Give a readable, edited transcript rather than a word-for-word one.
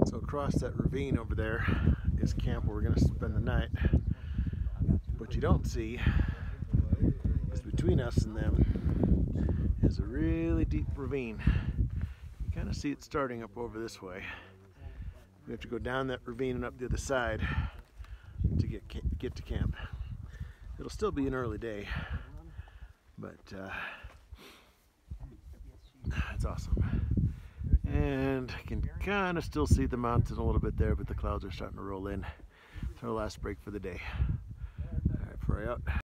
So across that ravine over there is camp where we're going to spend the night. What you don't see is between us and them is a really deep ravine. You kind of see it starting up over this way. We have to go down that ravine and up the other side to get to camp. It'll still be an early day, but it's awesome. And I can kind of still see the mountain a little bit there, but the clouds are starting to roll in. It's our last break for the day. All right, fry out.